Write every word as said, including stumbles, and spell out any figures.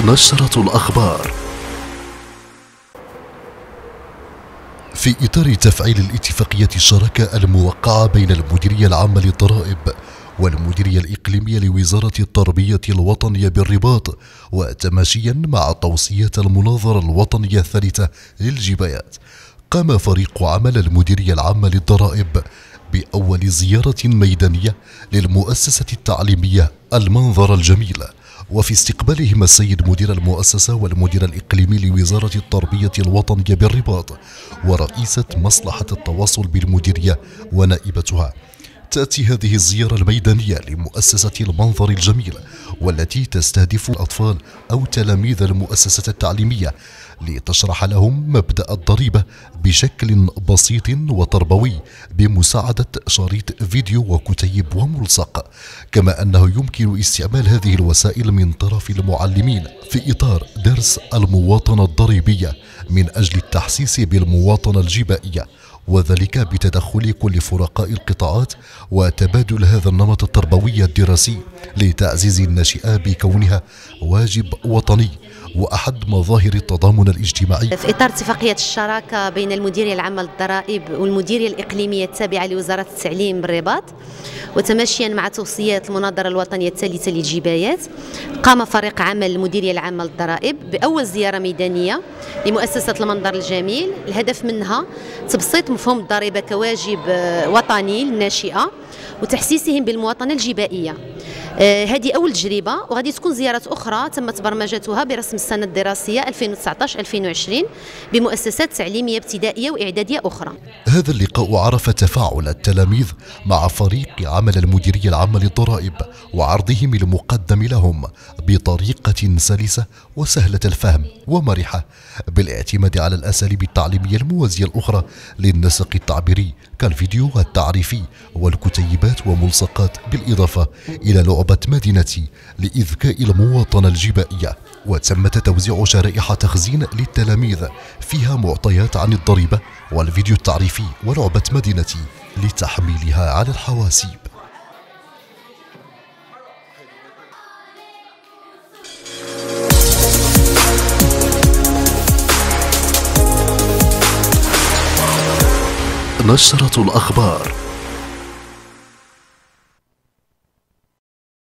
نشرة الأخبار. في إطار تفعيل الاتفاقية الشراكة الموقعة بين المديرية العامة للضرائب والمديرية الإقليمية لوزارة التربية الوطنية بالرباط، وتماشيا مع توصيات المناظرة الوطنية الثالثة للجبايات، قام فريق عمل المديرية العامة للضرائب بأول زيارة ميدانية للمؤسسة التعليمية المنظر الجميل، وفي استقبالهم السيد مدير المؤسسة والمدير الإقليمي لوزارة التربية الوطنية بالرباط ورئيسة مصلحة التواصل بالمديرية ونائبتها. تأتي هذه الزيارة الميدانية لمؤسسة المنظر الجميل والتي تستهدف الأطفال أو تلاميذ المؤسسة التعليمية لتشرح لهم مبدأ الضريبة بشكل بسيط وتربوي بمساعدة شريط فيديو وكتيب وملصق، كما أنه يمكن استعمال هذه الوسائل من طرف المعلمين في إطار درس المواطنة الضريبية من أجل التحسيس بالمواطنة الجبائية، وذلك بتدخل كل فرقاء القطاعات وتبادل هذا النمط التربوي الدراسي لتعزيز الناشئة بكونها واجب وطني وأحد مظاهر التضامن الاجتماعي. في إطار اتفاقية الشراكة بين المديرية العامة للضرائب والمديرية الإقليمية التابعة لوزارة التعليم بالرباط، وتماشيا مع توصيات المناظرة الوطنية الثالثة للجبايات، قام فريق عمل المديرية العامة للضرائب بأول زيارة ميدانية لمؤسسة المنظر الجميل، الهدف منها تبسيط مفهوم الضريبة كواجب وطني للناشئة وتحسيسهم بالمواطنة الجبائية. آه هذه أول تجربة، وغادي تكون زيارات أخرى تمت برمجتها برسم السنة الدراسية ألفين وتسعطاش ألفين وعشرين بمؤسسات تعليمية ابتدائية وإعدادية أخرى. هذا اللقاء عرف تفاعل التلاميذ مع فريق عمل المديرية العامة للضرائب وعرضهم المقدم لهم بطريقة سلسة وسهلة الفهم ومرحة، بالاعتماد على الأساليب التعليمية الموازية الأخرى للنسق التعبيري كالفيديو التعريفي والكتيبات وملصقات، بالإضافة إلى لعبة مدينتي لإذكاء المواطنة الجبائية. وتم توزيع شرائح تخزين للتلاميذ فيها معطيات عن الضريبة والفيديو التعريفي ولعبة مدينتي لتحميلها على الحواسيب. نشرة الأخبار.